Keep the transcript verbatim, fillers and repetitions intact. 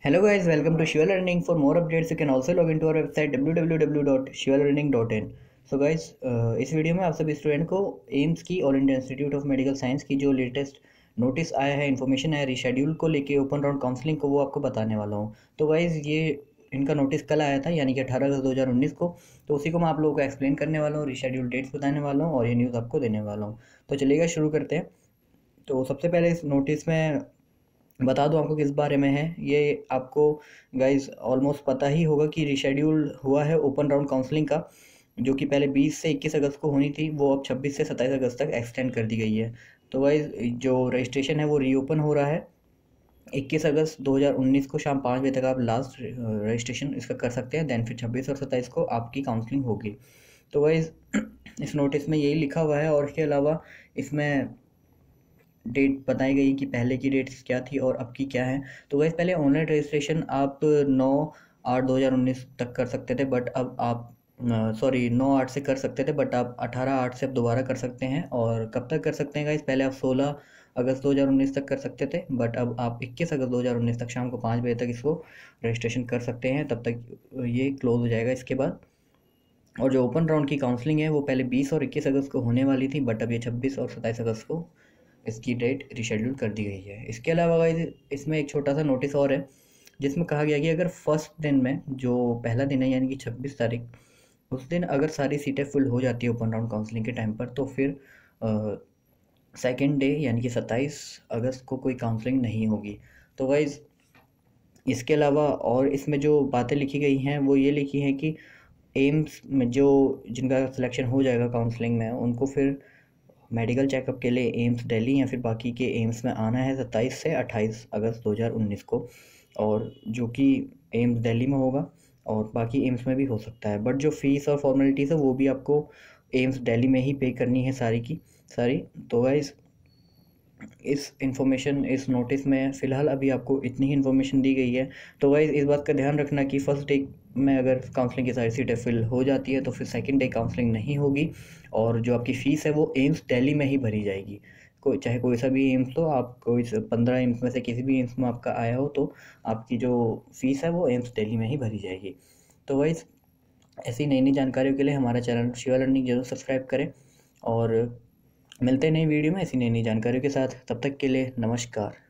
Hello guys, welcome to Shiva Learning. For more updates, you can also log into our website w w w dot shiva learning dot in. So guys, uh, इस video में आप सभी student को AIIMS की all India institute of medical science की जो latest notice आया है, इन्फॉर्मेशन है रिशेड्यूल को लेके ओपन राउंड काउंसलिंग को, वो आपको बताने वाला हूँ। तो गाइज ये इनका नोटिस कल आया था, यानी कि अठारह अगस्त दो हज़ार उन्नीस को। तो उसी को मैं आप लोगों को एक्सप्लेन करने वाला हूँ, रिशेड्यूल डेट्स बताने वाला हूँ और ये न्यूज़ आपको देने वाला हूँ। तो चलिएगा शुरू करते हैं। तो सबसे पहले इस नोटिस में बता दूं आपको किस बारे में है। ये आपको गाइस ऑलमोस्ट पता ही होगा कि रिशेड्यूल हुआ है ओपन राउंड काउंसलिंग का, जो कि पहले बीस से इक्कीस अगस्त को होनी थी, वो अब छब्बीस से सत्ताईस अगस्त तक एक्सटेंड कर दी गई है। तो गाइस जो रजिस्ट्रेशन है वो रीओपन हो रहा है। इक्कीस अगस्त दो हज़ार उन्नीस को शाम पाँच बजे तक आप लास्ट रजिस्ट्रेशन इसका कर सकते हैं। देन फिर छब्बीस और सत्ताईस को आपकी काउंसलिंग होगी। तो गाइस इस नोटिस में यही लिखा हुआ है और इसके अलावा इसमें डेट बताई गई कि पहले की डेट्स क्या थी और अब की क्या है। तो वैसे पहले ऑनलाइन रजिस्ट्रेशन आप नौ आठ दो हज़ार उन्नीस तक कर सकते थे, बट अब आप सॉरी नौ आठ से कर सकते थे, बट आप अठारह आठ से अब दोबारा कर सकते हैं। और कब तक कर सकते हैं गाइस? पहले आप सोलह अगस्त दो हज़ार उन्नीस तक कर सकते थे, बट अब आप इक्कीस अगस्त दो हज़ार उन्नीस तक शाम को पाँच बजे तक इसको रजिस्ट्रेशन कर सकते हैं। तब तक ये क्लोज हो जाएगा इसके बाद। और जो ओपन राउंड की काउंसलिंग है वो पहले बीस और इक्कीस अगस्त को होने वाली थी, बट अब ये छब्बीस और सत्ताईस अगस्त को इसकी डेट रिशेड्यूल कर दी गई है। इसके अलावा गाइस इसमें एक छोटा सा नोटिस और है, जिसमें कहा गया कि अगर फर्स्ट दिन में, जो पहला दिन है यानी कि छब्बीस तारीख, उस दिन अगर सारी सीटें फुल हो जाती है ओपन राउंड काउंसलिंग के टाइम पर, तो फिर सेकेंड डे यानी कि सत्ताईस अगस्त को कोई काउंसलिंग नहीं होगी। तो गाइस इसके अलावा और इसमें जो बातें लिखी गई हैं वो ये लिखी हैं कि एम्स में जो जिनका सिलेक्शन हो जाएगा काउंसलिंग में, उनको फिर मेडिकल चेकअप के लिए एम्स दिल्ली या फिर बाकी के एम्स में आना है सत्ताईस से अट्ठाईस अगस्त दो हज़ार उन्नीस को, और जो कि एम्स दिल्ली में होगा और बाकी एम्स में भी हो सकता है। बट जो फ़ीस और फॉर्मेलिटीज़ है वो भी आपको एम्स दिल्ली में ही पे करनी है सारी की सारी। तो गाइस इस इंफॉर्मेशन इस नोटिस में फ़िलहाल अभी आपको इतनी ही इन्फॉर्मेशन दी गई है। तो गाइस इस बात का ध्यान रखना कि फर्स्ट डे में अगर काउंसलिंग की सारी सीटें फिल हो जाती है तो फिर सेकंड डे काउंसलिंग नहीं होगी, और जो आपकी फ़ीस है वो एम्स दिल्ली में ही भरी जाएगी। कोई चाहे कोई सा भी एम्स हो, आप कोई पंद्रह एम्स में से किसी भी एम्स में आपका आया हो, तो आपकी जो फ़ीस है वो एम्स दिल्ली में ही भरी जाएगी। तो गाइस ऐसी नई नई जानकारियों के लिए हमारा चैनल शिवा लर्निंग जरूर सब्सक्राइब करें, और मिलते हैं नई वीडियो में ऐसी नई नई जानकारियों के साथ। तब तक के लिए नमस्कार।